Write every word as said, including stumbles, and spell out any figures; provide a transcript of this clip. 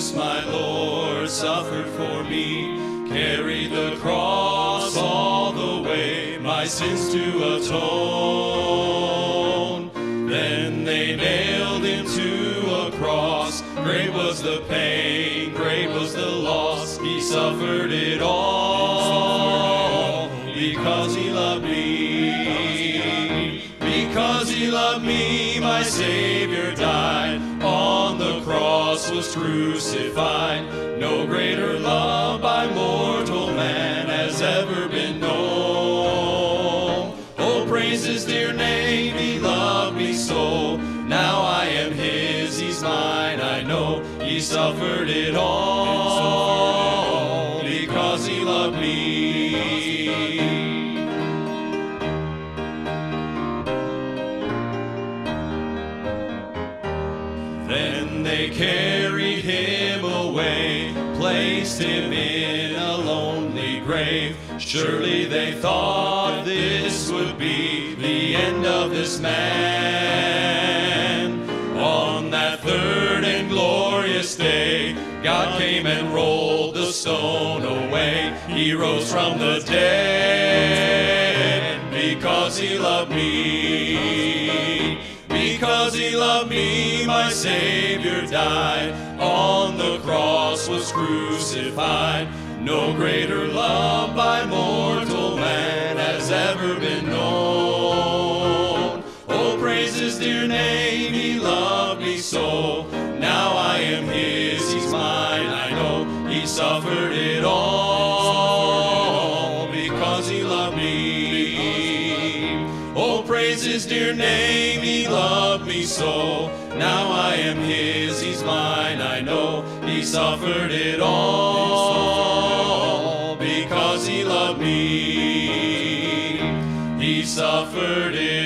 Jesus, my Lord, suffered for me, carried the cross all the way, my sins to atone. Then they nailed him to a cross. Great was the pain, great was the loss. He suffered it all because he loved me. Because he loved me, my Savior died. On the cross was crucified. No greater love by mortal man has ever been known. Oh, praise his dear name, he loved me so. Now I am his, he's mine, I know. He suffered it all because he loved me. Then they carried him away, placed him in a lonely grave. Surely they thought this would be the end of this man. On that third and glorious day, God came and rolled the stone away. He rose from the dead because he loved me. Because he loved me, my Savior died. On the cross was crucified. No greater love by mortal man has ever been known. Oh, praise his dear name, he loved me so. Now I am his, he's mine, I know. He suffered it all because he loved me. Oh, praise his dear name, he loved me so. Now I am his, he's mine, I know. He suffered it all because he loved me. He suffered it